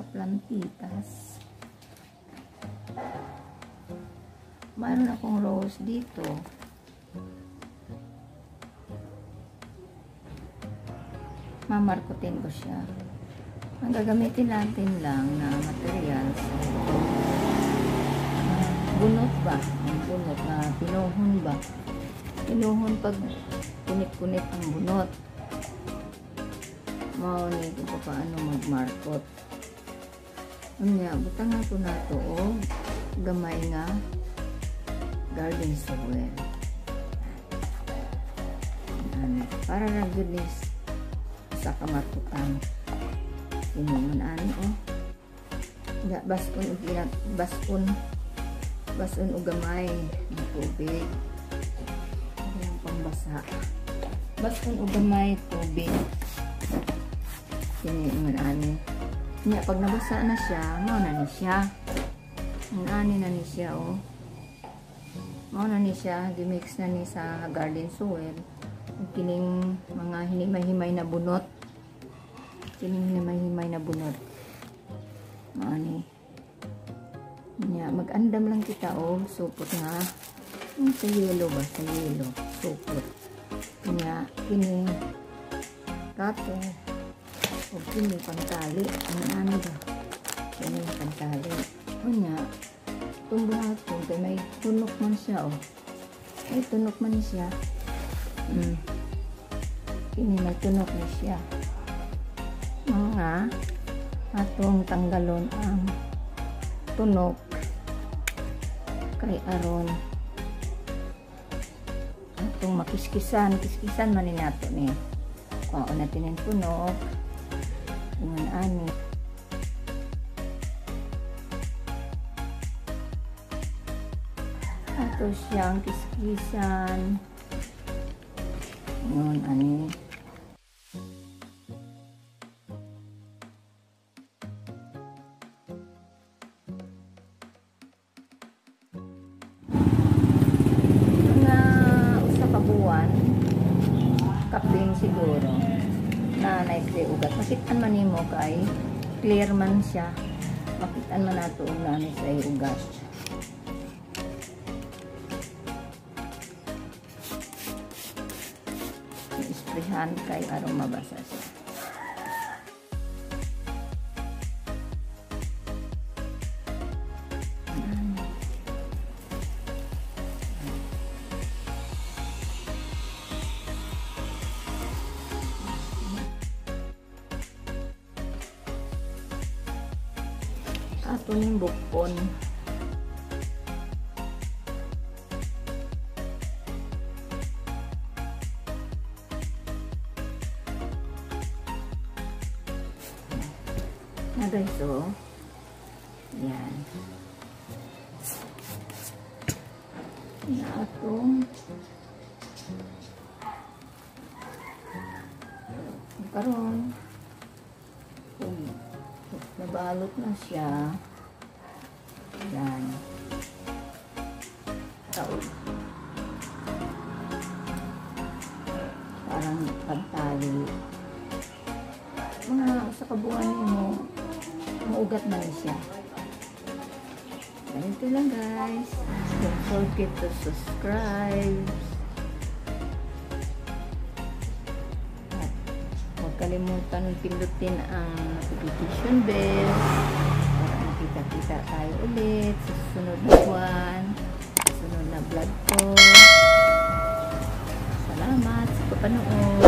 plantitas. Mayroon akong rose dito. Mamarkutin ko siya. Ang gagamitin natin lang na materials, bunot ba? Ang bunot na pinuhon ba? Pinuhon pag kunit-kunit ang bunot. Maunin ko pa paano magmarkot. Unya, butang nga ko na ito o gamay nga garden soil. Para na goodness sa kamarkutan. Inuman ani o. Ya, basun o gamay ng tubig. Yung pambasa. Basun o gamay tubig. Inuman ani. Nya, pag nabasa na siya, mauna ni siya. Ani na ni siya o. Mauna ni siya, dimix na ni sa garden soil. Kining mga hinimay-himay na bunot. Kining hinimay-himay na bunot. Maani. Nya, mag-andam lang kita o. Supot nga. Sa yelo ba? Sa yelo. Supot. Nya, kining kato. O kini pantali. Ano ba? Kini pantali. O nya, tumbuhaton. Kaya may tunok man siya o. May tunok man siya. Kini may tunok na siya. Mga atong tanggalon ang tunok kay aron atong makiskisan man ni nato ni kuha natin ang tunok dengan ani ato siyang kiskisan ngon ani kapin siguro na naikli ugat. Makitaan man nimo kay clear man siya. Makitaan man nato na ni sa ugat. Isprehan kay aron mabasa siya. Ato ning bukon. Na guys, so yan. Na atong karon nabalot na siya. Yan. Taon. Parang pantali. Mga sa kabuuan mo, maugat na siya. Ganito lang guys. Don't forget to subscribe. Huwag kalimutan pindutin ang notification bell para makita-kita tayo ulit sa susunod na buwan, sa susunod na vlog ko. Salamat sa panonood.